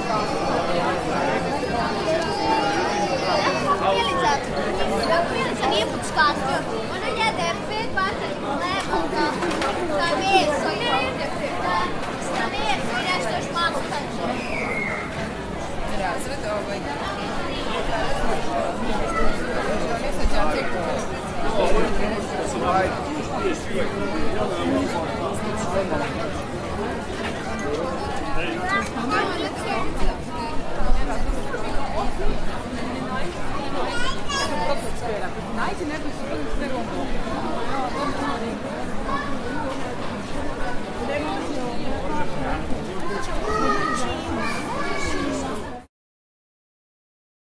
Milica nije podskatio. Ona jede 5 vatrenih leba, da meso jede, da meso i nešto još malo kaže. Razred ovaj. Oni sa džacijem. Najde neko su bili sve rombo. Ne može.